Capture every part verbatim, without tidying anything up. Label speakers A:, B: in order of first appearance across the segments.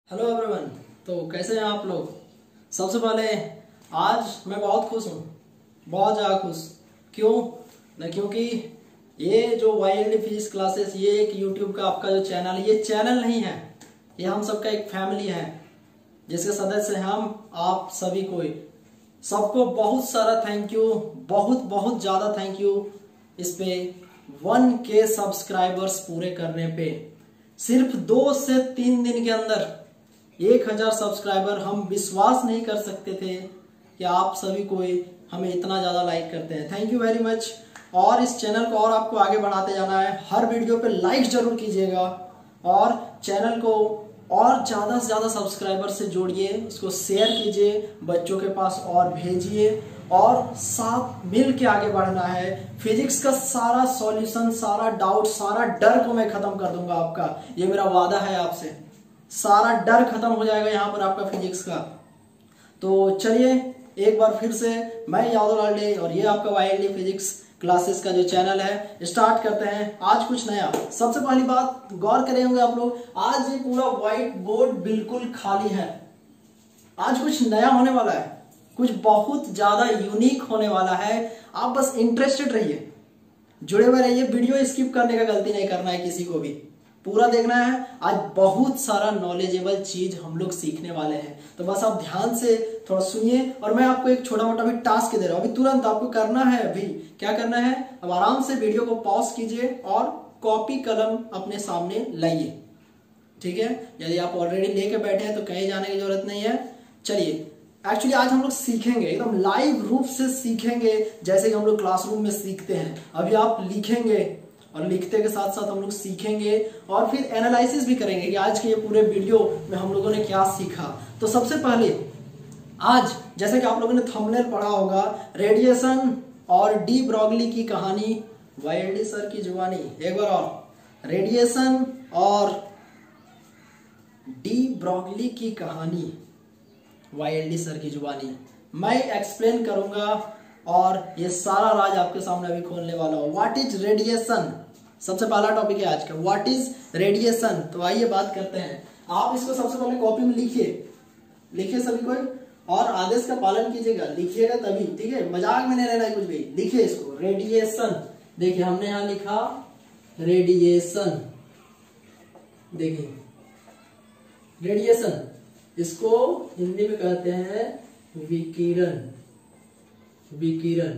A: Hello everyone. तो कैसे हैं आप लोग। सबसे पहले आज मैं बहुत खुश हूँ, बहुत ज़्यादा खुश। क्यों न, क्योंकि ये जो वाईएलडी फिजिक्स क्लासेस, ये एक यूट्यूब का आपका जो चैनल है, ये चैनल नहीं है, ये हम सबका एक फैमिली है जिसके सदस्य हैं हम आप सभी को। सबको बहुत सारा थैंक यू, बहुत बहुत ज़्यादा थैंक यू इस पे वन के सब्सक्राइबर्स पूरे करने पे। सिर्फ दो से तीन दिन के अंदर एक हजार सब्सक्राइबर। हम विश्वास नहीं कर सकते थे कि आप सभी को हमें इतना ज्यादा लाइक करते हैं। Thank you very much. और इस चैनल को और आपको आगे बढ़ाते जाना है। हर वीडियो पे लाइक जरूर कीजिएगा और चैनल को और ज्यादा से ज्यादा सब्सक्राइबर से जोड़िए, उसको शेयर कीजिए, बच्चों के पास और भेजिए और साथ मिल के आगे बढ़ना है। फिजिक्स का सारा सॉल्यूशन, सारा डाउट, सारा डर को मैं खत्म कर दूंगा आपका, ये मेरा वादा है आपसे। सारा डर खत्म हो जाएगा यहाँ पर आपका फिजिक्स का। तो चलिए एक बार फिर से मैं यादव लाल डे और ये आपका वाईएलडी फिजिक्स क्लासेस का जो चैनल है, स्टार्ट करते हैं आज कुछ नया। सबसे पहली बात गौर करें होंगे आप लोग, आज ये पूरा व्हाइट बोर्ड बिल्कुल खाली है। आज कुछ नया होने वाला है, कुछ बहुत ज्यादा यूनिक होने वाला है। आप बस इंटरेस्टेड रहिए, जुड़े हुए रहिए, वीडियो स्किप करने का गलती नहीं करना है किसी को भी, पूरा देखना है। आज बहुत सारा नॉलेजेबल चीज हम लोग सीखने वाले हैं, तो बस आप ध्यान से थोड़ा सुनिए। और मैं आपको एक छोटा मोटा भी टास्क दे रहा हूं, अभी तुरंत आपको करना है। अभी क्या करना है, अब आराम से वीडियो को पॉज कीजिए और कॉपी कलम अपने सामने लाइए, ठीक है। यदि आप ऑलरेडी लेके बैठे हैं तो कहीं जाने की जरूरत नहीं है। चलिए, एक्चुअली आज हम लोग सीखेंगे, एकदम लाइव रूप से सीखेंगे, जैसे कि हम लोग क्लासरूम में सीखते हैं। अभी आप लिखेंगे और लिखते के साथ साथ हम लोग सीखेंगे और फिर एनालिसिस भी करेंगे कि आज के ये पूरे वीडियो में हम लोगों ने क्या सीखा। तो सबसे पहले आज, जैसे कि आप लोगों ने थंबनेल पढ़ा होगा, रेडिएशन और डी ब्रॉगली की कहानी, वाईएलडी सर की जुबानी। एक बार और, रेडिएशन और डी ब्रॉगली की कहानी, वाईएलडी सर की जुबानी। मैं एक्सप्लेन करूंगा और ये सारा राज आपके सामने अभी खोलने वाला हूं। व्हाट इज रेडिएशन, सबसे पहला टॉपिक है आज का, व्हाट इज रेडिएशन। तो आइए बात करते हैं। आप इसको सबसे पहले कॉपी में लिखिए, लिखिए सभी कोई, और आदेश का पालन कीजिएगा, लिखिएगा तभी, ठीक है, मजाक में नहीं रहना है कुछ भी। लिखिए इसको, रेडिएशन। देखिए हमने यहां लिखा रेडिएशन, देखिए रेडिएशन, इसको हिंदी में कहते हैं विकिरण, विकिरण,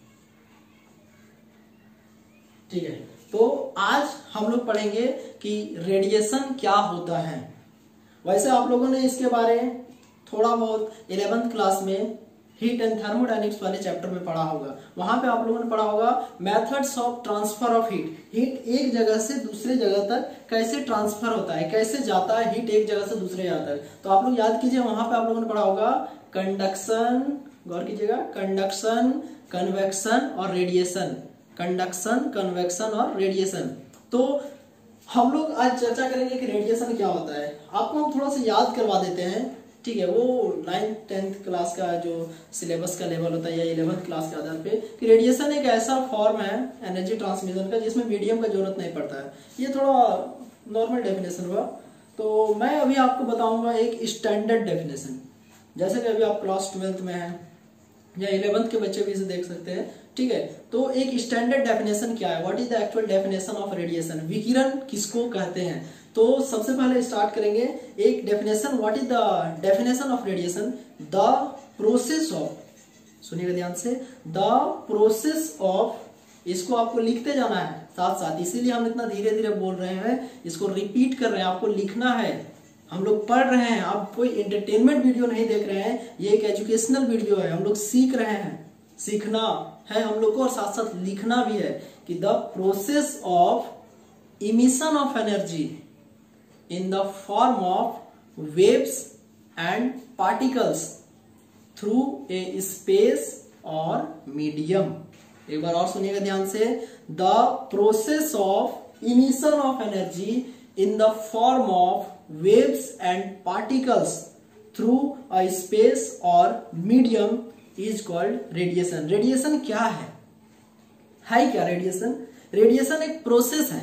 A: ठीक है। तो आज हम लोग पढ़ेंगे कि रेडिएशन क्या होता है। वैसे आप लोगों ने इसके बारे में थोड़ा बहुत इलेवेंथ क्लास में हीट एंड थर्मोडायनेमिक्स वाले चैप्टर में पढ़ा होगा। वहां पे आप लोगों ने पढ़ा होगा methods of transfer of heat. Heat एक जगह से दूसरे जगह तक कैसे ट्रांसफर होता है, कैसे जाता है हीट एक जगह से दूसरे जगह तक। तो आप लोग याद कीजिए, वहां पे आप लोगों ने पढ़ा होगा कंडक्शन, गौर कीजिएगा, कंडक्शन, कन्वेक्शन और रेडिएशन, कंडक्शन, कन्वेक्शन और रेडिएशन। तो हम लोग आज चर्चा करेंगे कि रेडिएशन क्या होता है। आपको हम थोड़ा सा याद करवा देते हैं, ठीक है, वो नाइन्थ टेंथ क्लास का जो सिलेबस का लेवल होता है या इलेवेंथ क्लास के आधार पे, कि रेडिएशन एक ऐसा फॉर्म है एनर्जी ट्रांसमिशन का जिसमें मीडियम का जरूरत नहीं पड़ता है। ये थोड़ा नॉर्मल डेफिनेशन हुआ। तो मैं अभी आपको बताऊंगा एक स्टैंडर्ड डेफिनेशन, जैसे कि अभी आप क्लास ट्वेल्थ में हैं या इलेवेंथ के बच्चे भी इसे देख सकते हैं, ठीक है। तो एक स्टैंडर्ड डेफिनेशन क्या है, what is the actual definition of radiation, विकिरण किसको कहते हैं। तो सबसे पहले स्टार्ट करेंगे एक definition, what is the definition of radiation, the process of, सुनिएगा ध्यान से, द प्रोसेस ऑफ, इसको आपको लिखते जाना है साथ साथ, इसीलिए हम इतना धीरे धीरे बोल रहे हैं, इसको रिपीट कर रहे हैं, आपको लिखना है। हम लोग पढ़ रहे हैं, आप कोई एंटरटेनमेंट वीडियो नहीं देख रहे हैं, ये एक एजुकेशनल वीडियो है। हम लोग सीख रहे हैं, सीखना है हम लोग को और साथ साथ लिखना भी है कि the process of emission of energy in the form of waves and particles through a space और मीडियम। एक बार और सुनिएगा ध्यान से, the process of emission of energy in the form of waves and particles through a space or medium is called radiation। Radiation क्या है, है क्या रेडिएशन? रेडिएशन एक प्रोसेस है,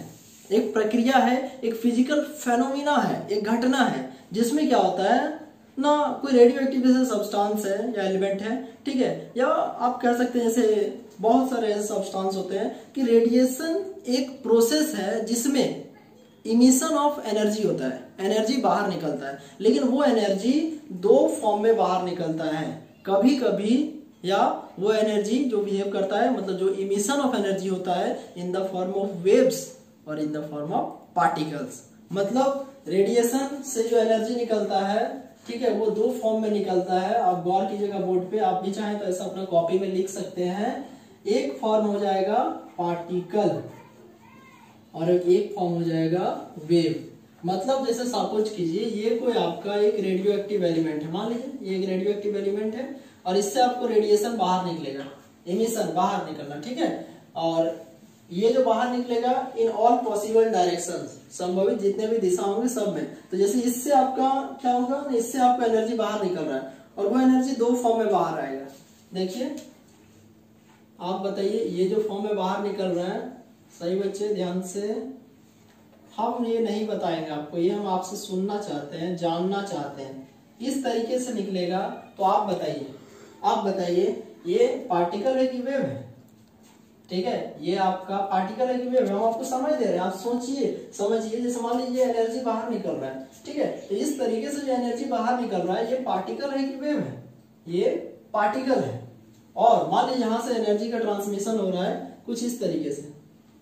A: एक प्रक्रिया है, एक फिजिकल फेनोमिना है, एक घटना है जिसमें क्या होता है ना, कोई रेडियो एक्टिव जैसे सब्सटेंस है या एलिमेंट है, ठीक है, या आप कह सकते हैं जैसे बहुत सारे ऐसे सब्सटेंस होते हैं कि रेडिएशन एक प्रोसेस है जिसमें इमिशन ऑफ एनर्जी होता है, एनर्जी बाहर निकलता है, लेकिन वो एनर्जी दो फॉर्म में बाहर निकलता है। कभी कभी या वो एनर्जी जो बिहेव करता है, मतलब जो इमिशन ऑफ एनर्जी होता है in the form of waves और in the form of particles. मतलब रेडिएशन से जो एनर्जी निकलता है, ठीक है, वो दो फॉर्म में निकलता है। आप गौर कीजिएगा बोर्ड पे, आप भी चाहें तो ऐसा अपना कॉपी में लिख सकते हैं। एक फॉर्म हो जाएगा पार्टिकल और एक फॉर्म हो जाएगा वेव। मतलब जैसे सपोज कीजिए ये कोई आपका एक रेडियो एक्टिव एलिमेंट है, मान लीजिए ये एक रेडियो एक्टिव एलिमेंट है और इससे आपको रेडिएशन बाहर निकलेगा, इमिशन बाहर निकलना, ठीक है। और ये जो बाहर निकलेगा इन ऑल पॉसिबल डायरेक्शंस, संभवित जितने भी दिशा होंगे सब में। तो जैसे इससे आपका क्या होगा, इससे आपका एनर्जी बाहर निकल रहा है और वो एनर्जी दो फॉर्म में बाहर आएगा। देखिए आप बताइए, ये जो फॉर्म में बाहर निकल रहा है, सही बच्चे ध्यान से, हम ये नहीं बताएंगे आपको, ये हम आपसे सुनना चाहते हैं, जानना चाहते हैं, इस तरीके से निकलेगा। तो आप बताइए, आप बताइए ये पार्टिकल है कि वेव है, ठीक है, ये आपका पार्टिकल है कि वेव है, हम आपको समझ दे रहे हैं, आप सोचिए समझिए। जैसे मान लीजिए एनर्जी बाहर निकल रहा है, ठीक है, तो इस तरीके से जो एनर्जी बाहर निकल रहा है ये पार्टिकल है कि वेव है, ये पार्टिकल है। और मान लीजिए यहां से एनर्जी का ट्रांसमिशन हो रहा है कुछ इस तरीके से,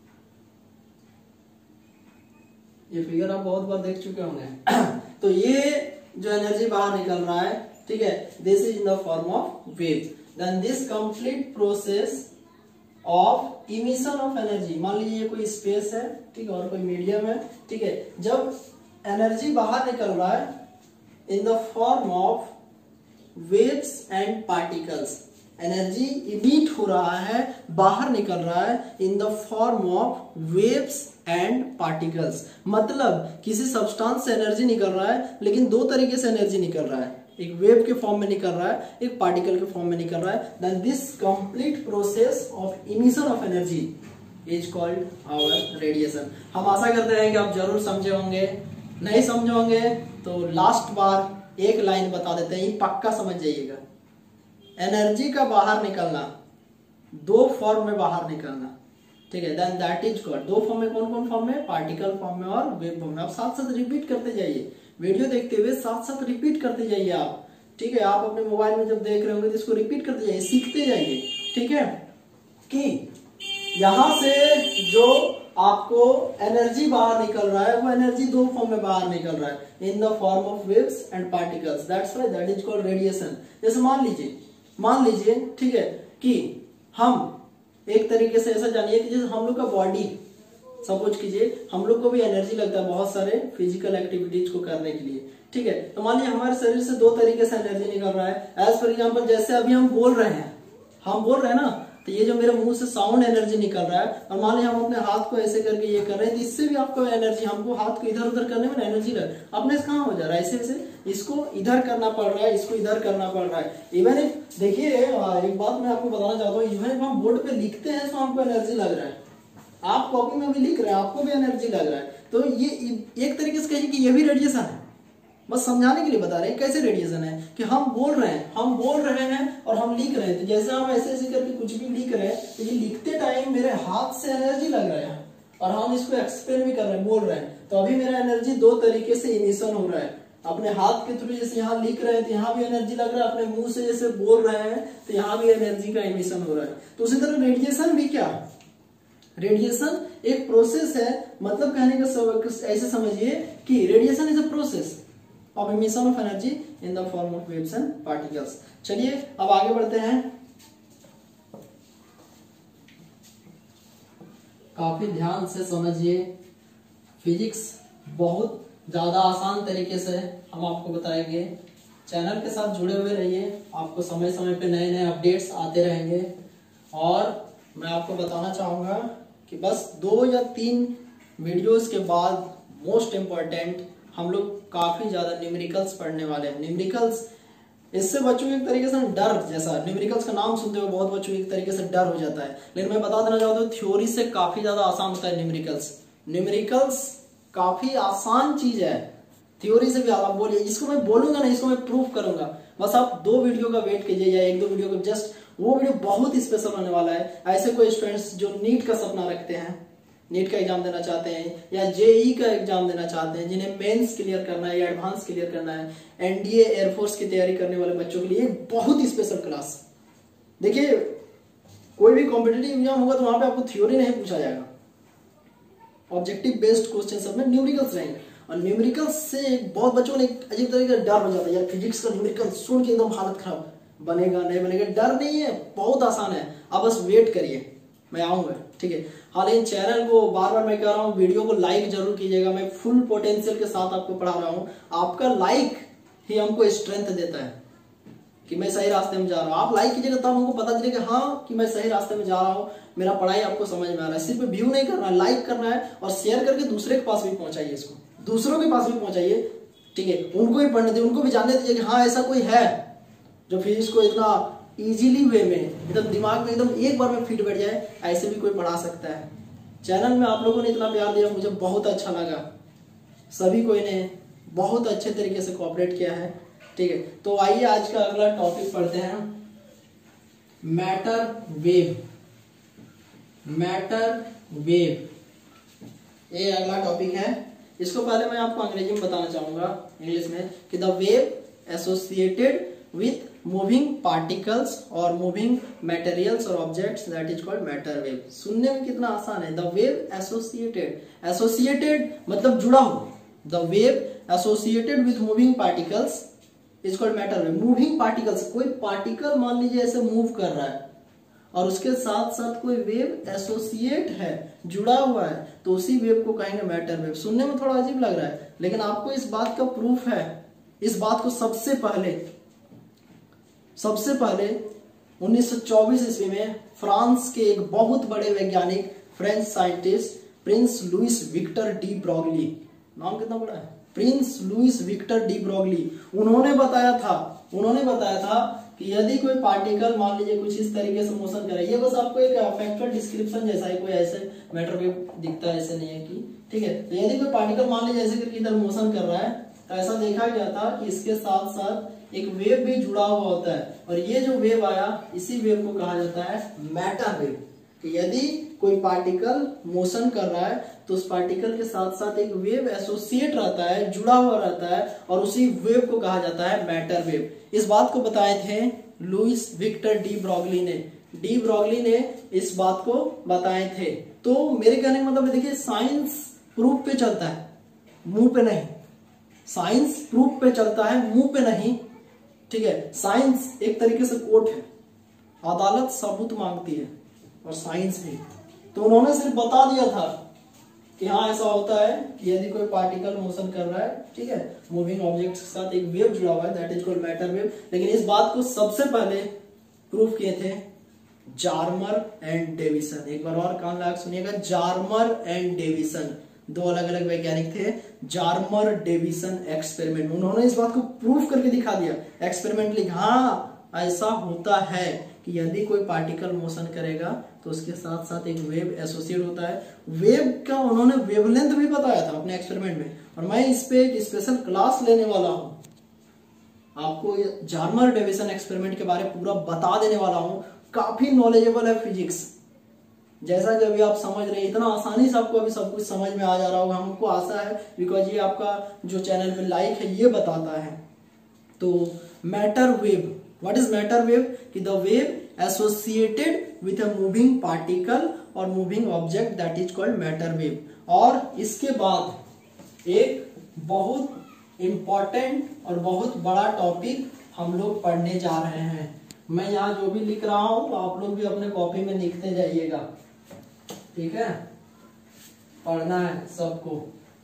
A: ये फिगर आप बहुत बार देख चुके होंगे। तो ये जो एनर्जी बाहर निकल रहा है, ठीक है, this is in the form of wave. Then this complete process of emission of energy, मान लीजिए कोई स्पेस है, ठीक है, और कोई मीडियम है, ठीक है, जब एनर्जी बाहर निकल रहा है in the form of waves and particles, energy emit हो रहा है, बाहर निकल रहा है in the form of waves and particles. मतलब किसी सब्सटेंस से एनर्जी निकल रहा है, लेकिन दो तरीके से एनर्जी निकल रहा है, एक वेव के फॉर्म में निकल रहा है, एक पार्टिकल के फॉर्म में निकल रहा है। Then this complete process of emission of energy is called our radiation. हम आशा करते हैं कि आप जरूर समझे होंगे, नहीं समझे होंगे तो लास्ट बार एक लाइन बता देते हैं, पक्का समझ जाइएगा। एनर्जी का बाहर निकलना, दो फॉर्म में बाहर निकलना, ठीक है, देन दैट इज कॉल्ड, दो फॉर्म में, कौन कौन फॉर्म में, पार्टिकल फॉर्म में और वेव फॉर्म में। आप साथ साथ रिपीट करते जाइए, वीडियो देखते हुए साथ साथ रिपीट करते जाइए आप, ठीक है। आप अपने मोबाइल में जब देख रहे होंगे तो इसको रिपीट करते जाइए, सीखते जाइए, ठीक है, कि यहां से जो आपको एनर्जी बाहर निकल रहा है वो एनर्जी दो फॉर्म में बाहर निकल रहा है, in the form of waves and particles, that's why that is called radiation. जैसे मान लीजिए मान लीजिए ठीक है, कि हम एक तरीके से ऐसा जानिए कि जैसे हम लोग का बॉडी, सपोज कीजिए हम लोग को भी एनर्जी लगता है बहुत सारे फिजिकल एक्टिविटीज को करने के लिए, ठीक है। तो मान लीजिए हमारे शरीर से दो तरीके से एनर्जी निकल रहा है। एज फॉर एग्जांपल, जैसे अभी हम बोल रहे हैं, हम बोल रहे हैं ना, तो ये जो मेरे मुंह से साउंड एनर्जी निकल रहा है, और मान लीजिए हम अपने हाथ को ऐसे करके ये कर रहे हैं, तो इससे भी आपको एनर्जी, हमको हाथ को इधर उधर करने में एनर्जी लग, अपने से कहाँ हो जा रहा है, ऐसे ऐसे इसको इधर करना पड़ रहा है, इसको इधर करना पड़ रहा है। इवन इफ, देखिए एक बात मैं आपको बताना चाहता हूँ, इवन इफ हम बोर्ड पे लिखते हैं तो हमको एनर्जी लग रहा है, आप कॉपी में भी लिख रहे हैं आपको भी एनर्जी लग रहा है। तो ये एक तरीके से कहिए कि ये भी रेडिएशन है, बस समझाने के लिए बता रहे हैं कैसे रेडिएशन है, कि हम बोल रहे हैं हम बोल रहे हैं और हम लिख रहे हैं। तो जैसे हम ऐसे ऐसे करके कुछ भी लिख रहे हैं, तो ये लिखते टाइम मेरे हाथ से एनर्जी लग रहा है और हम इसको एक्सप्लेन भी कर रहे हैं, बोल रहे हैं, तो अभी मेरा एनर्जी दो तरीके से इमिशन हो रहा है। अपने हाथ के थ्रू जैसे यहाँ लिख रहे हैं तो यहाँ भी एनर्जी लग रहा है, अपने मुंह से जैसे बोल रहे हैं तो यहाँ भी एनर्जी का इमिशन हो रहा है। तो उसी तरह रेडिएशन भी क्या, रेडिएशन एक प्रोसेस है। मतलब कहने का ऐसे समझिए कि radiation is a process of emission of energy in the form of waves and particles. चलिए अब आगे बढ़ते हैं। काफी ध्यान से समझिए, फिजिक्स बहुत ज्यादा आसान तरीके से हम आपको बताएंगे। चैनल के साथ जुड़े हुए रहिए, आपको समय समय पे नए नए अपडेट्स आते रहेंगे। और मैं आपको बताना चाहूंगा कि बस दो या तीन वीडियोस के बाद मोस्ट इम्पोर्टेंट हम लोग काफी ज्यादा न्यूमेरिकल्स पढ़ने वाले हैं। न्यूमेरिकल्स, इससे बच्चों को एक तरीके से डर जैसा, न्यूमेरिकल्स का नाम सुनते हुए बहुत बच्चों को एक तरीके से डर हो जाता है, लेकिन मैं बता देना चाहता हूँ थ्योरी से काफी ज्यादा आसान होता है न्यूमेरिकल्स। न्यूमेरिकल्स काफी आसान चीज है, थ्योरी से भी आप बोलिए, इसको मैं बोलूंगा नहीं, इसको मैं प्रूफ करूंगा, बस आप दो वीडियो का वेट कीजिए या एक दो वीडियो का, जस्ट वो वीडियो बहुत स्पेशल होने वाला है। ऐसे कोई स्टूडेंट्स जो नीट का सपना रखते हैं, नीट का एग्जाम देना चाहते हैं या जेई का एग्जाम देना चाहते हैं, जिन्हें मेंस क्लियर करना है या एडवांस क्लियर करना है, एनडीए एयरफोर्स की तैयारी करने वाले बच्चों के लिए बहुत स्पेशल क्लास। देखिए कोई भी कॉम्पिटिटिव एग्जाम होगा तो वहां पे आपको थ्योरी नहीं पूछा जाएगा, ऑब्जेक्टिव बेस्ड क्वेश्चन सब में न्यूमेरिकल्स रहेंगे। और न्यूमेरिकल्स से बहुत बच्चों ने एक अजीब तरीके का डर हो जाता है, यार फिजिक्स का न्यूमेरिकल सुन के एकदम हालत खराब, बनेगा नहीं बनेगा, डर नहीं है, बहुत आसान है, आप बस वेट करिए, मैं आऊंगा, ठीक है। हालांकि चैनल को बार बार मैं कह रहा हूँ, वीडियो को लाइक जरूर कीजिएगा, मैं फुल पोटेंशियल के साथ आपको पढ़ा रहा हूँ, आपका लाइक ही हमको स्ट्रेंथ देता है कि मैं सही रास्ते में जा रहा हूँ। आप लाइक कीजिएगा तब हमको पता चलेगा हाँ कि मैं सही रास्ते में जा रहा हूँ, मेरा पढ़ाई आपको समझ में आ रहा है। सिर्फ व्यू नहीं करना है, लाइक करना है और शेयर करके दूसरे के पास भी पहुंचाइए, इसको दूसरों के पास भी पहुंचाइए, ठीक है, उनको भी पढ़ने दीजिए, उनको भी जानने दीजिए कि हाँ ऐसा कोई है जो फिजिक्स को इतना इजीली वे में एकदम दिमाग में एकदम एक बार में फिट बैठ जाए, ऐसे भी कोई पढ़ा सकता है। चैनल में आप लोगों ने इतना प्यार दिया, मुझे बहुत अच्छा लगा, सभी कोई ने बहुत अच्छे तरीके से कोऑपरेट किया है, ठीक है। तो आइए आज का अगला टॉपिक पढ़ते हैं, मैटर वेव। मैटर वेव ये अगला टॉपिक है। इसको पहले मैं आपको अंग्रेजी में बताना चाहूंगा, इंग्लिश में, कि the wave associated with moving particles और मूविंग मटेरियल्स और objects, that is called matter wave. सुनने में कितना आसान है, द वेव एसोसिएटेड, एसोसिएटेड मतलब जुड़ा हुआ, the wave associated with moving particles is called matter wave. Moving particles, कोई पार्टिकल मान लीजिए ऐसे मूव कर रहा है और उसके साथ साथ कोई वेव एसोसिएट है, जुड़ा हुआ है, तो उसी वेव को कहेंगे मैटर वेव। सुनने में थोड़ा अजीब लग रहा है, लेकिन आपको इस बात का प्रूफ है। इस बात को सबसे पहले सबसे पहले उन्नीस सौ चौबीस ईस्वी में फ्रांस के एक बहुत बड़े वैज्ञानिक, French scientist prince Louis Victor de Broglie, नाम कितना बड़ा है, prince Louis Victor de Broglie, उन्होंने बताया था उन्होंने बताया था कि यदि कोई पार्टिकल मान लीजिए कुछ इस तरीके से मोशन करे, ये बस आपको एक फैक्चुअल डिस्क्रिप्शन जैसा है, कोई ऐसे मैटर वेव दिखता है, ऐसे नहीं है कि, ठीक है। तो यदि कोई पार्टिकल मान लीजिए ऐसे करके इधर मोशन कर रहा है, तो ऐसा देखा गया था कि इसके साथ साथ एक वेव भी जुड़ा हुआ होता है, और ये जो वेव आया, इसी वेव को कहा जाता है मैटर वेव। कि यदि कोई पार्टिकल मोशन कर रहा है तो उस पार्टिकल के साथ साथ एक वेव एसोसिएट रहता है, जुड़ा हुआ रहता है, और उसी वेव को कहा जाता है मैटर वेव। इस बात को बताए थे लुइस विक्टर डी ब्रोगली ने डी ब्रोगली ने इस बात को बताए थे। तो मेरे कहने का मतलब देखिए, साइंस प्रूफ पे चलता है, मुंह पे नहीं। साइंस प्रूफ पे चलता है, मुंह पे नहीं, ठीक है। साइंस एक तरीके से कोर्ट है, अदालत सबूत मांगती है, और साइंस भी। तो उन्होंने सिर्फ बता दिया था कि हाँ ऐसा होता है कि यदि कोई पार्टिकल मोशन कर रहा है, ठीक है, मूविंग ऑब्जेक्ट के साथ एक वेव जुड़ा हुआ है, that is called matter wave. लेकिन इस बात को सबसे पहले प्रूफ किए थे जार्मर एंड डेविसन। एक बार और कान लगा सुनिएगा, जार्मर एंड डेविसन, दो अलग अलग वैज्ञानिक थे, जार्मर डेविसन एक्सपेरिमेंट। उन्होंने इस बात को प्रूफ करके दिखा दिया एक्सपेरिमेंटली, हाँ ऐसा होता है कि यदि कोई पार्टिकल मोशन करेगा तो उसके साथ साथ एक वेव एसोसिएट होता है। वेव का उन्होंने वेवलेंथ भी बताया था अपने एक्सपेरिमेंट में, और मैं इस पे एक स्पेशल क्लास लेने वाला हूं, आपको जार्मर डेविसन एक्सपेरिमेंट के बारे में पूरा बता देने वाला हूं। काफी नॉलेजेबल है फिजिक्स, जैसा कि अभी आप समझ रहे हैं, इतना आसानी से आपको अभी सब कुछ समझ में आ जा रहा होगा, हमको आशा है, बिकॉज ये आपका जो चैनल पे लाइक है ये बताता है। तो matter wave, what is matter wave? कि the wave associated with a moving particle और moving object, that is called matter wave. और इसके बाद एक बहुत इंपॉर्टेंट और बहुत बड़ा टॉपिक हम लोग पढ़ने जा रहे हैं। मैं यहाँ जो भी लिख रहा हूं आप लोग भी अपने कॉपी में लिखते जाइएगा, ठीक है, पढ़ना है सबको।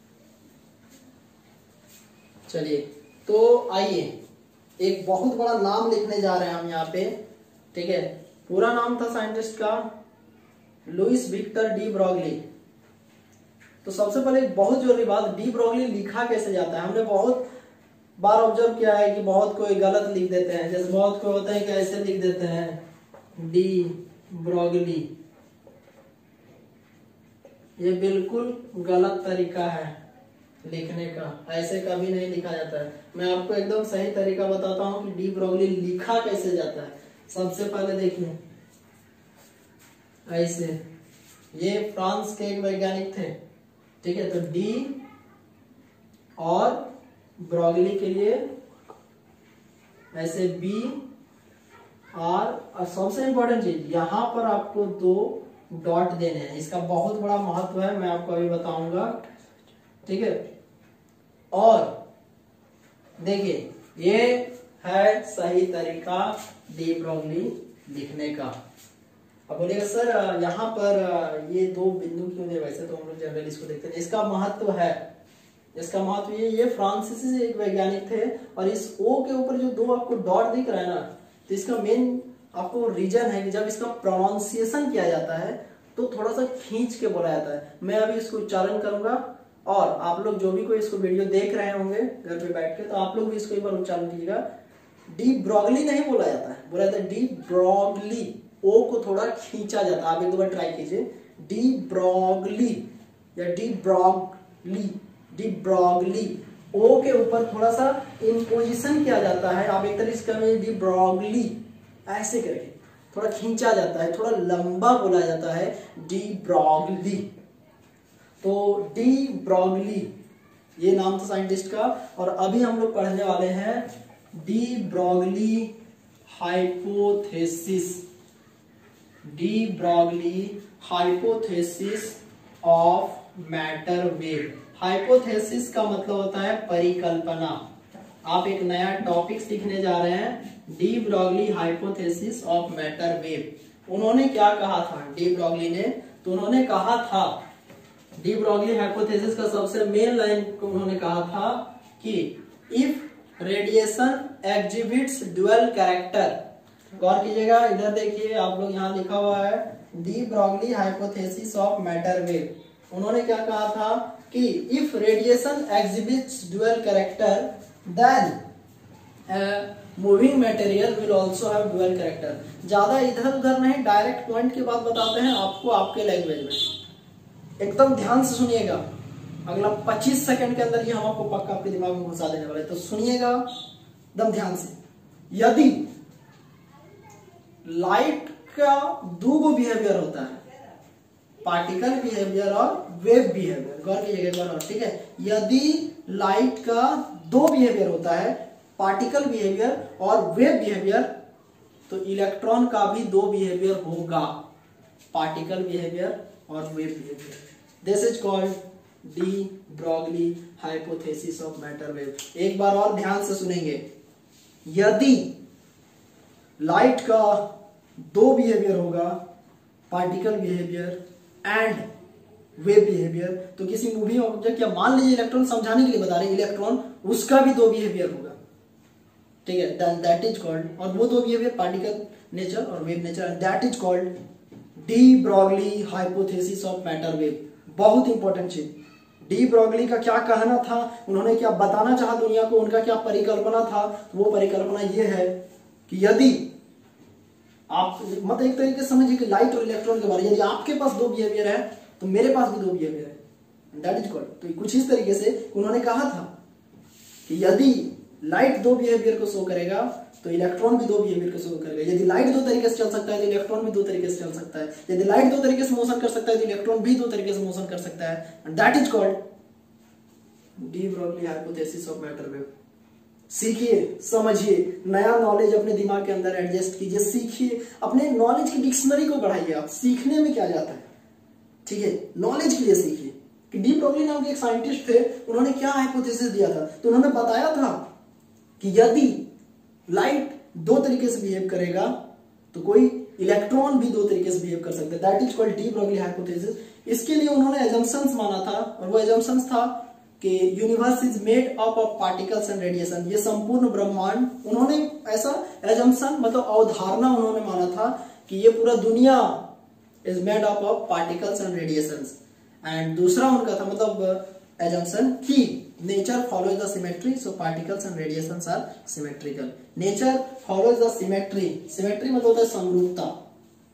A: चलिए तो आइए, एक बहुत बड़ा नाम लिखने जा रहे हैं हम यहाँ पे, ठीक है। पूरा नाम था साइंटिस्ट का लुइस विक्टर डी ब्रोगली। तो सबसे पहले एक बहुत जरूरी बात, डी ब्रोगली लिखा कैसे जाता है? हमने बहुत बार ऑब्जर्व किया है कि बहुत कोई गलत लिख देते हैं, जैसे बहुत कोई होता है कि ऐसे लिख देते हैं डी ब्रोगली, ये बिल्कुल गलत तरीका है लिखने का, ऐसे कभी नहीं लिखा जाता है। मैं आपको एकदम सही तरीका बताता हूँ कि डी ब्रोगली लिखा कैसे जाता है। सबसे पहले देखिए ऐसे, ये फ्रांस के एक वैज्ञानिक थे, ठीक है। तो डी और ब्रोगली के लिए ऐसे बी आर, और सबसे इंपॉर्टेंट चीज यहां पर आपको दो डॉट देने हैं। इसका बहुत बड़ा महत्व है, मैं आपको अभी बताऊंगा, ठीक है। और देखिए ये है सही तरीका डी ब्रोगली लिखने का। अब बोलिएगा सर यहाँ पर ये दो बिंदु क्यों दे, वैसे तो हम लोग जनरली इसको देखते हैं। इसका महत्व है, इसका महत्व ये ये फ्रांसीसी से एक वैज्ञानिक थे, और इस ओ के ऊपर जो दो आपको डॉट दिख रहा है ना, तो इसका मेन आपको रीजन है कि जब इसका प्रोनाउंसिएशन किया जाता है तो थोड़ा सा खींच के बोला जाता है। मैं अभी इसको उच्चारण करूंगा, और आप लोग जो भी कोई इसको वीडियो देख रहे होंगे घर पे बैठ के, तो आप लोग भी इसको एक बार उच्चारण कीजिएगा। डी ब्रोगली नहीं बोला जाता है, बोला जाता है डी ब्रोगली। ओ को थोड़ा खींचा जाता है, आप एक दो बार ट्राई कीजिए, डी ब्रोगली या de Broglie, de Broglie. O के ऊपर थोड़ा सा इम्पोजिशन किया जाता है, आप एक तरह से डी ब्रोगली ऐसे करके थोड़ा खींचा जाता है, थोड़ा लंबा बोला जाता है, डी ब्रोगली। तो डी ब्रोगली ये नाम था साइंटिस्ट का। और अभी हम लोग पढ़ने वाले हैं de Broglie hypothesis, de Broglie hypothesis of matter wave. Hypothesis का मतलब होता है परिकल्पना। आप एक नया टॉपिक सीखने जा रहे हैं, de Broglie hypothesis of matter wave. उन्होंने क्या कहा था डी ब्रोगली ने, तो उन्होंने कहा था डी ब्रोगली हाइपोथेसिस का सबसे मेन लाइन को उन्होंने कहा था कि if radiation exhibits dual character. गौर कीजिएगा, इधर देखिए आप लोग, यहाँ लिखा हुआ है de Broglie hypothesis of matter wave. उन्होंने क्या कहा था कि if radiation exhibits dual character then moving material will also have dual character. ज्यादा इधर उधर नहीं, डायरेक्ट पॉइंट की बात बताते हैं आपको आपके लैंग्वेज में। एकदम ध्यान से सुनिएगा, अगला पच्चीस सेकंड के अंदर ये हम आपको पक्का आपके दिमाग में घुसा देने वाले, तो सुनिएगा एकदम ध्यान से। यदि लाइट का दो गो बिहेवियर होता है, पार्टिकल बिहेवियर और वेव बिहेवियर, गौर कीजिएगा एक बार और, ठीक है। यदि लाइट का दो बिहेवियर होता है, पार्टिकल बिहेवियर और वेव बिहेवियर, तो इलेक्ट्रॉन का भी दो बिहेवियर होगा, पार्टिकल बिहेवियर और wave behaviour. This is called de Broglie hypothesis of matter wave. एक बार और ध्यान से सुनेंगे, यदि लाइट का दो बिहेवियर होगा, particle behaviour and wave behaviour, तो किसी मूविंग ऑब्जेक्ट या मान लीजिए इलेक्ट्रॉन, समझाने के लिए बता रहे हैं, इलेक्ट्रॉन उसका भी दो बिहेवियर होगा, ठीक है, देन दैट इज कॉल्ड, और वो दो बिहेवियर पार्टिकल नेचर और wave nature, that is called de Broglie hypothesis of matter wave. बहुत इंपॉर्टेंट चीज, डी ब्रोगली का क्या कहना था, उन्होंने क्या बताना चाहा दुनिया को, उनका क्या परिकल्पना था। तो वो परिकल्पना ये है कि यदि आप मतलब एक तरीके से समझिए कि लाइट और इलेक्ट्रॉन के बारे में, यदि आपके पास दो बिहेवियर है तो मेरे पास भी दो बिहेवियर है, दैट इज कॉल्ड। तो कुछ इस तरीके से उन्होंने कहा था कि यदि लाइट दो बिहेवियर को शो करेगा तो इलेक्ट्रॉन भी दो बिहेवियर को शो करेगा। यदि लाइट दो तरीके से चल सकता है तो इलेक्ट्रॉन भी दो तरीके से चल सकता है। यदि लाइट दो तरीके से मोशन कर सकता है तो इलेक्ट्रॉन भी दो तरीके से मोशन कर सकता है, and that is called de Broglie hypothesis of matter wave. सीखिए, समझिए, नया नॉलेज अपने दिमाग के अंदर एडजस्ट कीजिए, सीखिए, अपने नॉलेज की डिक्शनरी को बढ़ाइए। आप सीखने में क्या जाता है, ठीक है, नॉलेज के लिए सीखिए कि डी ब्रोगली नाम के एक साइंटिस्ट थे, उन्होंने क्या हाइपोथेसिस दिया था। तो उन्होंने बताया था कि यदि लाइट दो तरीके से बिहेव करेगा तो कोई इलेक्ट्रॉन भी दो तरीके से बिहेव कर सकता है, that is called de Broglie hypothesis. इसके लिए उन्होंने एजम्पशंस माना था, और वो एजम्पशंस था कि universe is made up of particles and radiation. ये संपूर्ण ब्रह्मांड, उन्होंने ऐसा एजम्पशन मतलब अवधारणा उन्होंने माना था कि ये पूरा दुनिया is made up of particles and radiations. And दूसरा उनका था मतलब एजम्पशन कि nature follows the symmetry, so particles and radiations are symmetrical. Nature follows the symmetry, symmetry मतलब होता है समरूपता,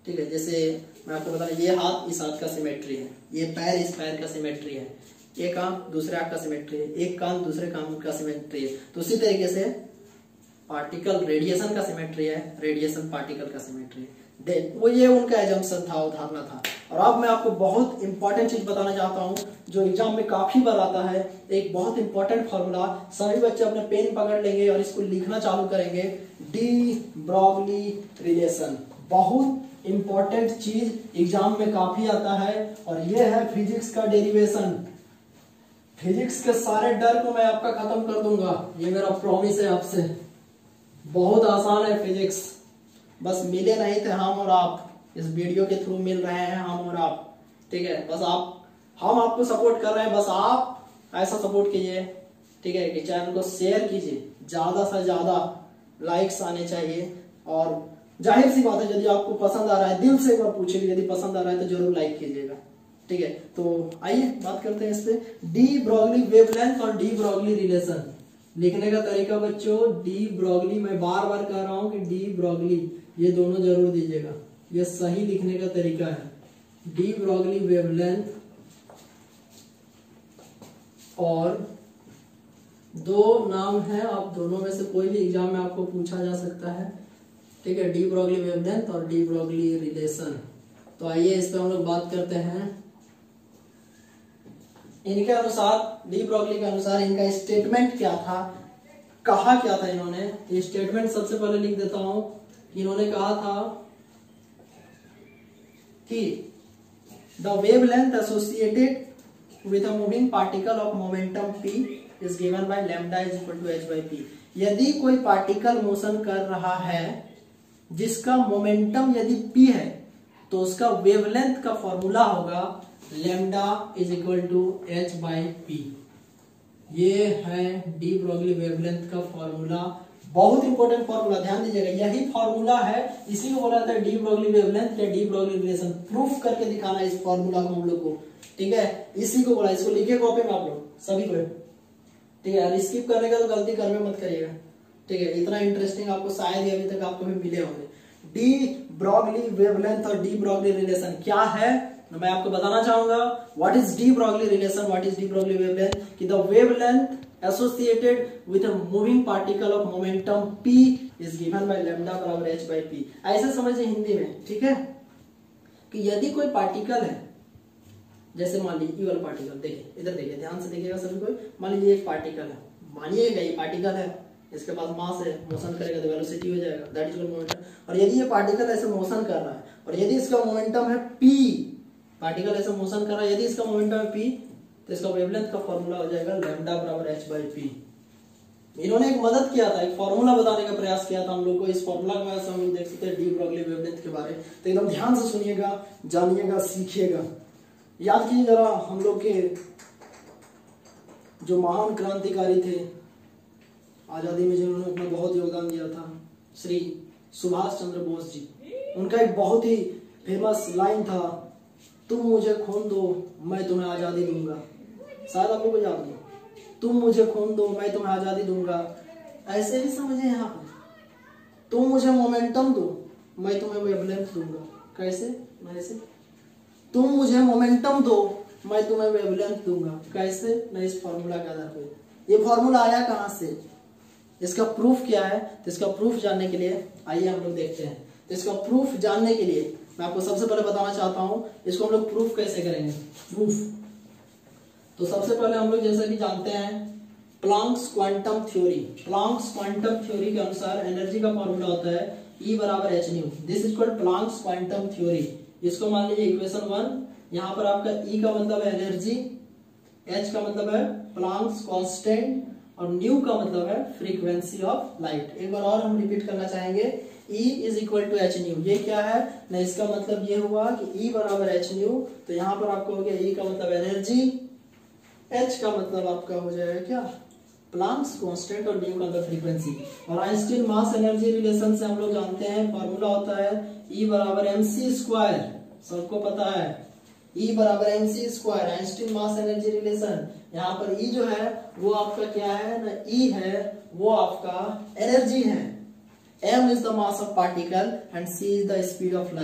A: ठीक है, जैसे मैं आपको बता रहा हूँ, ये हाथ इस हाथ का सिमेट्री है, ये पैर इस पैर का सिमेट्री है, एक आंख दूसरे आंख का सिमेट्री है, एक कान दूसरे कान का सिमेट्री है। तो उसी तरीके से पार्टिकल रेडिएशन का सिमेट्री है, रेडिएशन पार्टिकल का सिमेट्री है। वो ये उनका एजम्पशन था, उदाहरण था। और अब मैं आपको बहुत इंपॉर्टेंट चीज बताना चाहता हूँ जो एग्जाम में काफी बार आता है, एक बहुत इंपॉर्टेंट फॉर्मूला। सभी बच्चे अपने पेन पकड़ लेंगे और इसको लिखना चालू करेंगे, डी ब्रॉगली रिलेशन। बहुत इंपॉर्टेंट चीज एग्जाम में काफी आता है और ये है फिजिक्स का डेरिवेशन। फिजिक्स के सारे डर को मैं आपका खत्म कर दूंगा, ये मेरा प्रॉमिस है आपसे। बहुत आसान है फिजिक्स, बस मिले नहीं थे हम और आप, इस वीडियो के थ्रू मिल रहे हैं हम और आप, ठीक है। बस आप, हम आपको सपोर्ट कर रहे हैं, बस आप ऐसा सपोर्ट कीजिए, ठीक है, कि चैनल को शेयर कीजिए, ज्यादा से ज्यादा लाइक्स आने चाहिए। और जाहिर सी बात है, यदि आपको पसंद आ रहा है, दिल से एक बार पूछिए, यदि पसंद आ रहा है तो जरूर लाइक कीजिएगा, ठीक है। तो आइए बात करते हैं इस पे, डी ब्रॉगली वेवलेंथ और डी ब्रॉगली रिलेशन। लिखने का तरीका बच्चों, डी ब्रॉगली, मैं बार बार कह रहा हूं कि डी ब्रॉगली, ये दोनों जरूर दीजिएगा, ये सही लिखने का तरीका है। डी ब्रॉगली वेवलेंथ और दो नाम है, आप दोनों में से कोई भी एग्जाम में आपको पूछा जा सकता है, ठीक है। डी ब्रॉगली वेवलेंथ और डी ब्रॉगली रिलेशन। तो आइए इस पे हम लोग बात करते हैं। इनके अनुसार, डी ब्रॉगली के अनुसार इनका स्टेटमेंट क्या था, कहा क्या था इन्होंने। ये स्टेटमेंट सबसे पहले लिख देता हूं। इन्होंने कहा था कि the wavelength associated with a moving particle of momentum p is given by lambda is equal to h by p। यदि कोई पार्टिकल मोशन कर रहा है जिसका मोमेंटम यदि p है तो उसका वेवलेंथ का फॉर्मूला होगा lambda is equal to h by p। ये है डी ब्रॉगली वेवलेंथ का फॉर्मूला, बहुत इंपॉर्टेंट फॉर्मूला, ध्यान दीजिएगा। यही फॉर्मूला है, इसी को बोला जाता है डी ब्रॉगली वेवलेंथ या डी ब्रॉगली रिलेशन। प्रूफ करके दिखाना इस फॉर्मूला को हम लोग को, ठीक है। इसी को बोला, इसको लिखिए कॉपी में आप लोग सभी को, ठीक है। और स्किप करने का तो गलती कर में मत करिएगा, ठीक है। इतना इंटरेस्टिंग आपको शायद ही अभी तक आपको भी मिले होंगे। डी ब्रॉगली वेवलेंथ और डी ब्रॉगली रिलेशन क्या है, मैं आपको बताना चाहूंगा। What is de Broglie relation, what is de Broglie wavelength, कि the wavelength associated with a moving particle of momentum p is given by lambda बराबर h बाय p। ऐसे समझिए हिंदी में, ठीक है, कि यदि कोई पार्टिकल है, जैसे मान लीजिए ये वाला पार्टिकल, देखिए इधर देखिए, ध्यान से देखिएगा सभी को। मान लीजिए एक पार्टिकल है, मानिएगा ये पार्टिकल है, इसके पास मास है, मोशन करेगा तो वेलोसिटी हो जाएगा, दैट इज कॉल्ड मोमेंटम। और यदि ये पार्टिकल ऐसे मोशन कर रहा है और यदि इसका मोमेंटम है p, पार्टिकल ऐसे मोशन कर रहा है, यदि इसका मोमेंटम है p तो इसका वेवलेंथ का फॉर्मूला हो जाएगा लैम्डा बराबर h बाय p। इन्होंने एक मदद किया था, एक फॉर्मूला बताने का प्रयास किया था हम लोग को। इस फॉर्मूला के वजह से हम लोग देख सकते हैं डी ब्रॉगली वेवलेंथ के बारे में। तो एकदम ध्यान से सुनिएगा, जानिएगा, सीखिएगा। याद कीजिए जरा हम लोग के जो महान क्रांतिकारी थे आजादी में, जिन्होंने अपना बहुत योगदान दिया था, श्री सुभाष चंद्र बोस जी। उनका एक बहुत ही फेमस लाइन था, तुम मुझे खून दो मैं तुम्हें आजादी दूंगा। शायद आप लोग को याद नहीं, तुम मुझे खून दो मैं तुम्हें आजादी दूंगा। ऐसे ही समझे यहाँ पे, तुम मुझे मोमेंटम दो मैं तुम्हें वेवलेंथ दूंगा। कैसे, ऐसे, तुम मुझे मोमेंटम दो मैं तुम्हें वेवलेंथ दूंगा। कैसे, मैं इस फॉर्मूला के आधार पर। ये फॉर्मूला आया कहाँ से, इसका प्रूफ क्या है, तो इसका प्रूफ जानने के लिए आइए हम लोग देखते हैं। तो इसका प्रूफ जानने के लिए मैं आपको सबसे पहले बताना चाहता हूं इसको हम लोग प्रूफ कैसे करेंगे। प्रूफ तो सबसे पहले हम लोग जैसा कि जानते हैं Planck's quantum theory, Planck's quantum theory के अनुसार एनर्जी का फॉर्मूला होता है E बराबर H nu. This is called Planck's quantum theory. इसको मान लीजिए इक्वेशन वन, यहाँ पर आपका E का मतलब है एनर्जी, H का मतलब है प्लांक्स कांस्टेंट और न्यू का मतलब है फ्रीक्वेंसी ऑफ लाइट। एक बार और हम रिपीट करना चाहेंगे, E is equal to h nu. ये क्या है ना, इसका मतलब ये हुआ कि E बराबर एच न्यू। तो यहाँ पर आपको हो गया E का मतलब एनर्जी, H का मतलब आपका हो जाएगा क्या, प्लांक्स कांस्टेंट और न्यू का मतलब फ्रीक्वेंसी। और आइंस्टीन मास एनर्जी रिलेशन से हम लोग जानते हैं फॉर्मूला होता है E बराबर एम सी स्क्वायर, सबको पता है E बराबर M C square, Einstein mass energy relation. यहाँ पर E जो है वो आपका क्या है ना, E है वो आपका एनर्जी है, m is the mass of particle and c is the speed of light।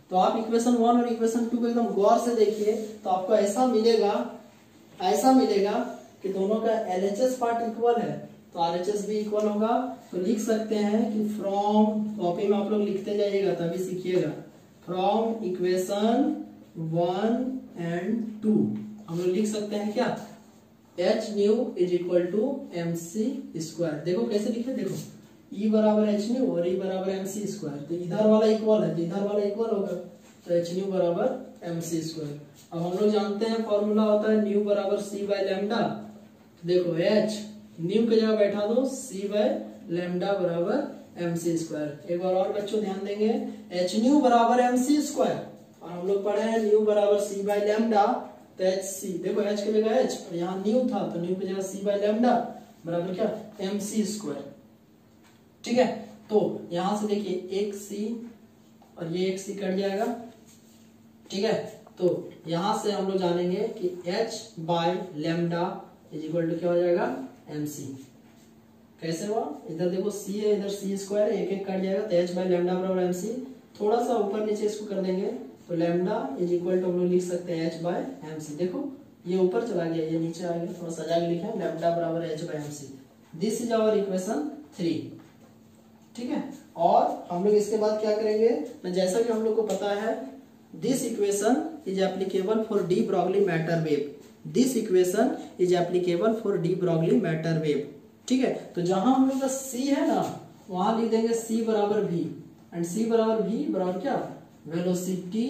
A: तो आप इक्वेशन वन और इक्वेशन टू को एकदम गौर से देखिए तो आपको ऐसा मिलेगा ऐसा मिलेगा कि दोनों का एलएचएस पार्ट इक्वल है, तो आरएचएस भी इक्वल होगा। तो लिख सकते हैं कि फ्रॉम, कॉपी में आप लोग लिखते जाइएगा तभी सीखिएगा, from equation one and two हम लोग लिख सकते हैं क्या, h nu is equal to m C square. देखो कैसे लिखे, देखो ई बराबर एच न्यू और ई बराबर एम सी स्क्वायर, तो इधर वाला इक्वल है तो इधर वाला इक्वल होगा, तो एच न्यू बराबर एम सी स्क्वायर। अब हम लोग जानते हैं फॉर्मूला होता है न्यू बराबर सी बाय लैम्डा, देखो एच न्यू की जगह बैठा दो सी बाय लैम्डा बराबर एम सी स्क्वायर। एक बार और बच्चों ध्यान देंगे, एच न्यू बराबर एम सी स्क्वायर और हम लोग पढ़े हैं न्यू बराबर सी बाय लैम्डा, तो एच सी, देखो एच की जगह एच और यहाँ न्यू था तो न्यू की जगह सी बाय लैम्डा बराबर क्या, एम सी स्क्वायर। ठीक है, तो यहां से देखिए एक सी और ये एक सी कट जाएगा। ठीक है, तो यहां से हम लोग जानेंगे कि h by lambda is equal to क्या हो जाएगा, mc। कैसे हुआ, इधर देखो c है इधर c स्क्वायर है, एक एक कट जाएगा तो h बाय लैम्डा बराबर mc। थोड़ा सा ऊपर नीचे इसको कर देंगे तो लैम्डा इज इक्वल टू हम लोग लिख सकते हैं h बाय mc। देखो ये ऊपर चला गया ये नीचे आ गया, थोड़ा सजा के लिखा है लैम्डा बराबर h by mc। This is our equation three. ठीक है, और हम लोग इसके बाद क्या करेंगे, जैसा कि हम लोग को पता है this equation is applicable for de Broglie matter wave. This equation is applicable for de Broglie matter wave. ठीक है, तो जहां हम लोग का c है ना वहां लिख देंगे c बराबर v एंड c बराबर v बराबर क्या, वेलोसिटी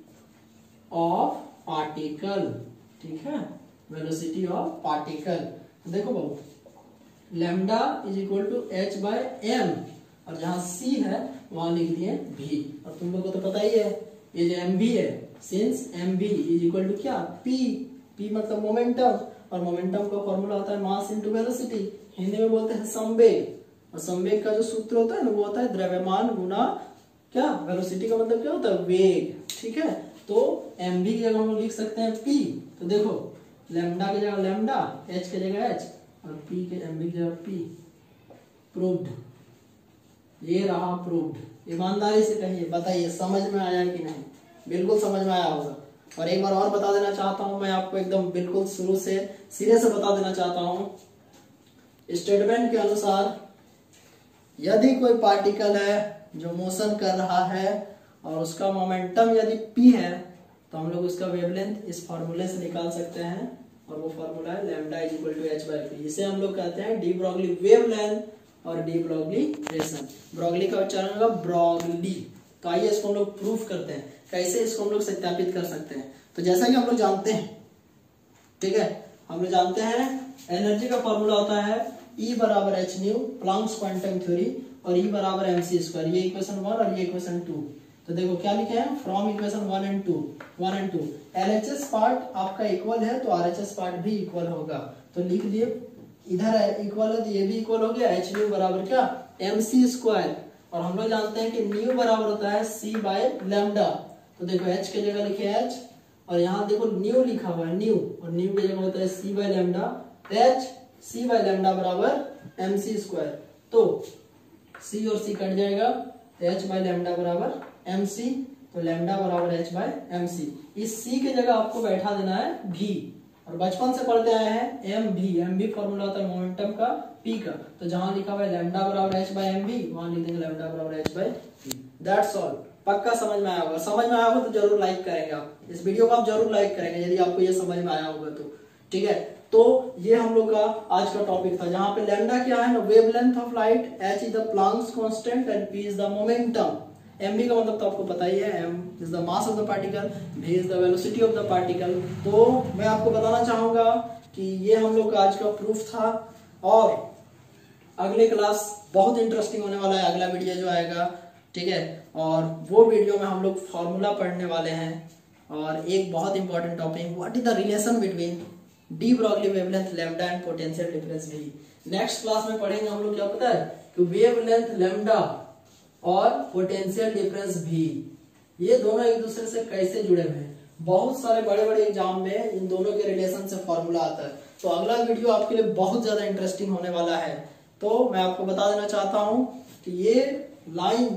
A: ऑफ पार्टिकल। ठीक है, वेलोसिटी ऑफ पार्टिकल। देखो बाबू lambda is equal to H by m और जहां c है वहां लिख दिए v, और तुम लोग को तो पता ही है ये जो mv है, since mv is equal to क्या, p। p मतलब मोमेंटम, और मोमेंटम का फॉर्मूला होता है मास इनटू वेलोसिटी, हिंदी में बोलते हैं संवेग, और संवेग का जो सूत्र होता है ना वो होता है द्रव्यमान गुना क्या, वेलोसिटी का मतलब क्या होता है, वेग। ठीक है, तो mv की जगह हम लिख सकते हैं p। तो देखो लैम्डा की जगह लैम्डा, h की जगह h और p के mv की जगह p। प्रूव्ड, ये रहा प्रूव्ड। ईमानदारी से कहिए, बताइए समझ में आया कि नहीं, बिल्कुल समझ में आया होगा। और एक बार और बता देना चाहता हूं मैं आपको, एकदम बिल्कुल शुरू से सिरे से बता देना चाहता हूं। स्टेटमेंट के अनुसार यदि कोई पार्टिकल है जो मोशन कर रहा है और उसका मोमेंटम यदि p है तो हम लोग उसका वेवलेंथ इस फॉर्मूले से निकाल सकते हैं, और वो फॉर्मूला है lambda is equal to H by P. इसे हम लोग कहते हैं डी ब्रॉगली वेवलेंथ और डी ब्रॉगली रेशन। ब्रॉगली का उच्चारण होगा ब्रॉगली। तो आइए इसको हम लोग प्रूफ करते हैं, कैसे इसको हम लोग सत्यापित कर सकते हैं। तो जैसा कि हम लोग जानते हैं, ठीक है, हम लोग जानते हैं एनर्जी का फॉर्मूला होता है E बराबर H nu Planck's quantum theory और E बराबर एम सी स्क्वायर। ये इक्वेशन वन और ये इक्वेशन टू। तो देखो क्या लिखे हैं, from equation one and two, one and two LHS part आपका इक्वल है तो आरएचएस पार्ट भी इक्वल होगा। तो लिख दिए, इधर है इक्वल है तो ये भी इक्वल हो गया, एच न्यू बराबर क्या, एम सी स्क्वायर। और हम लोग जानते हैं कि न्यू बराबर होता है सी बाय लैम्डा। तो देखो एच की जगह लिखे एच और यहाँ देखो न्यू लिखा हुआ है, न्यू, और न्यू की जगह होता है C by lambda. H C by lambda बराबर एम सी स्क्वायर। तो सी और सी कट जाएगा, एच बाय लैम्डा बराबर एम सी, तो लैम्डा बराबर एच बाय एम सी। इस सी की जगह आपको बैठा देना है भी, और बचपन से पढ़ते आए हैं एम भी। एम भी फॉर्मूला होता है मोमेंटम का पी का, तो जहां लिखा हुआ है लैम्डा बराबर एच बाय एम भी वहां लिख देंगे लैम्डा बराबर H by P. That's all. पक्का समझ में आया होगा, समझ में आया होगा तो जरूर लाइक करेंगे आप इस वीडियो को, आप जरूर लाइक करेंगे यदि आपको ये समझ में आया होगा तो। ठीक है, तो ये हम लोग का आज का टॉपिक था, जहां पे लैम्डा क्या है ना, wavelength of light, H is the Planck's constant and P is the momentum. M V का मतलब तो आपको पता ही है, M is the mass of the particle, V is the velocity of the particle. तो मैं आपको बताना चाहूंगा कि ये हम लोग का आज का प्रूफ था, और अगले क्लास बहुत इंटरेस्टिंग होने वाला है, अगला वीडियो जो आएगा। ठीक है, और वो वीडियो में हम लोग फॉर्मूला पढ़ने वाले हैं, और एक बहुत important topic, what is the relation between de Broglie wavelength lambda and potential difference भी। नेक्स्ट क्लास में पढ़ेंगे हम लोग, क्या पता है कि वेवलेंथ लैम्डा और पोटेंशियल डिफरेंस भी, ये दोनों एक दूसरे से कैसे जुड़े हुए हैं। बहुत सारे बड़े बड़े एग्जाम में इन दोनों के रिलेशन से फॉर्मूला आता है। तो अगला वीडियो आपके लिए बहुत ज्यादा इंटरेस्टिंग होने वाला है। तो मैं आपको बता देना चाहता हूं कि ये लाइन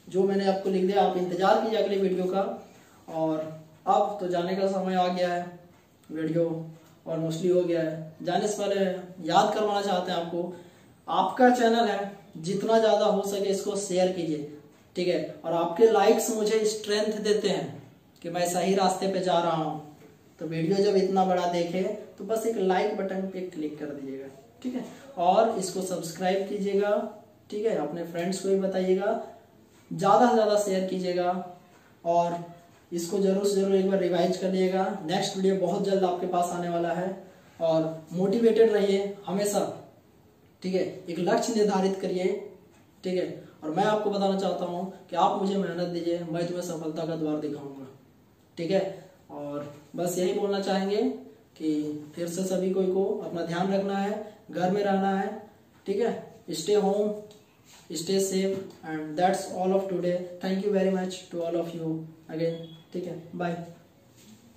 A: जो मैंने आपको लिख दिया आप इंतजार कीजिए अगले वीडियो का। और अब तो जाने का समय आ गया है, वीडियो और मोस्टली हो गया है। जाने से पहले याद करवाना चाहते हैं आपको, आपका चैनल है, जितना ज़्यादा हो सके इसको शेयर कीजिए, ठीक है। और आपके लाइक्स मुझे स्ट्रेंथ देते हैं कि मैं सही रास्ते पे जा रहा हूँ। तो वीडियो जब इतना बड़ा देखे तो बस एक लाइक बटन पे क्लिक कर दीजिएगा, ठीक है। और इसको सब्सक्राइब कीजिएगा, ठीक है। अपने फ्रेंड्स को भी बताइएगा, ज़्यादा से ज़्यादा शेयर कीजिएगा और इसको जरूर से जरूर एक बार रिवाइज कर लीजिएगा। नेक्स्ट वीडियो बहुत जल्द आपके पास आने वाला है। और मोटिवेटेड रहिए हमेशा, ठीक है। एक लक्ष्य निर्धारित करिए, ठीक है। और मैं आपको बताना चाहता हूँ कि आप मुझे मेहनत दीजिए, मैं तुम्हें सफलता का द्वार दिखाऊंगा, ठीक है। और बस यही बोलना चाहेंगे कि फिर से सभी कोई को अपना ध्यान रखना है, घर में रहना है, ठीक है। Stay home, stay safe, and that's all of today. Thank you very much to all of you again. ठीक है, bye.